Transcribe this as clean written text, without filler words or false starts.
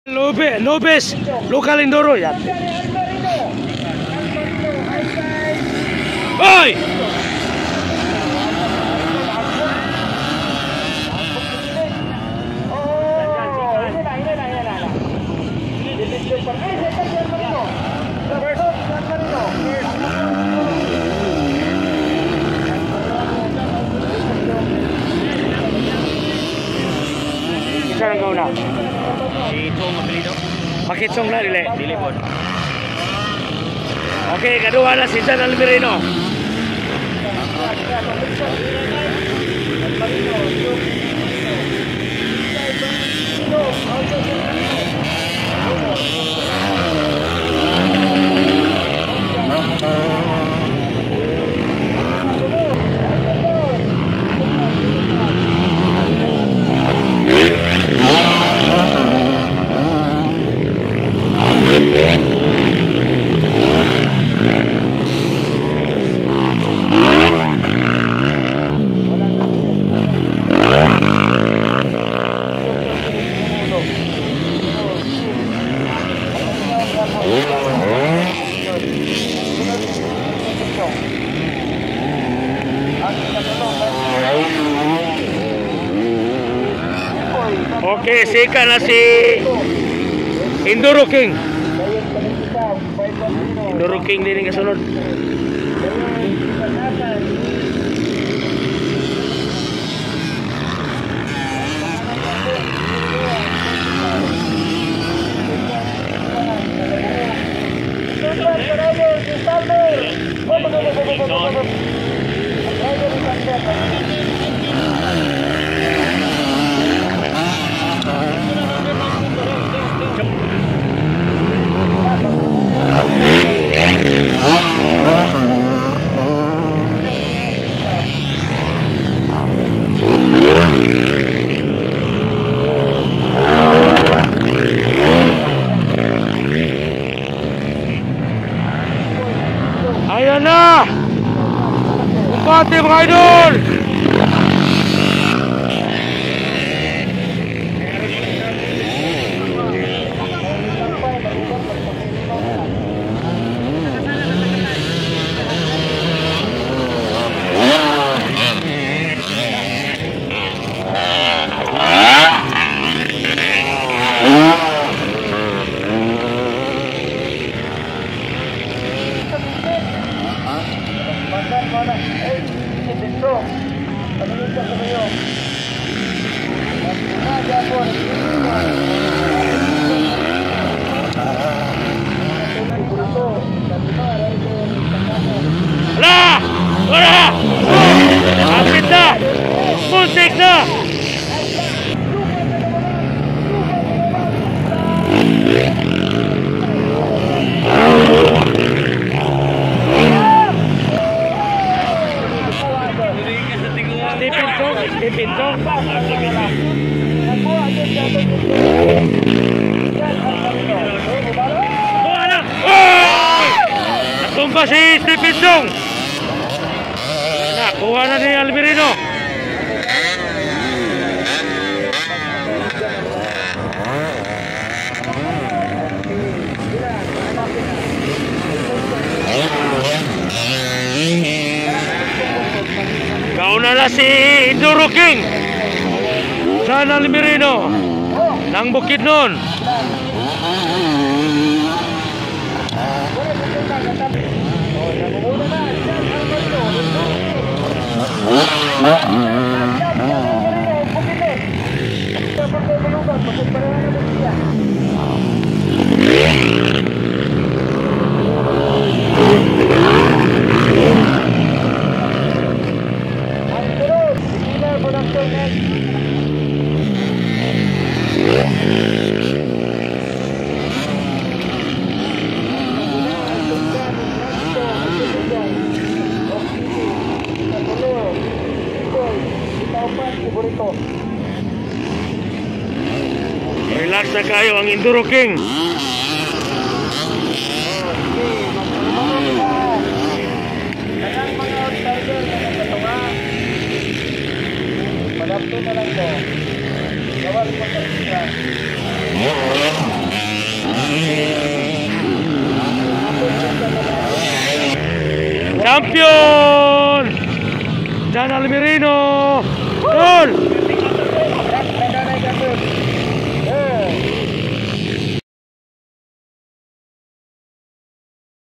Lopez, local Enduro yan. Hoy! Isa lang na. Si Tom Magrino. Makitsong na dili. Dili po. Okay, kadua na si Jan Almirino. Okay, sika na si Enduro King. Enduro King din yung kasunod. Ayan na! Kumpati mga idol! Hala! Hala! Kapit na! Muntik na! Dipintong. Natumba si Dipintong. Nakuha na ni Almirino. Kauna na si Enduro King. Jan Almirino ng Bukidnon. Relax na kayo ang Enduro King. Padapto na lang po. Gawal po sa Champion! Dan Almirino! Gol!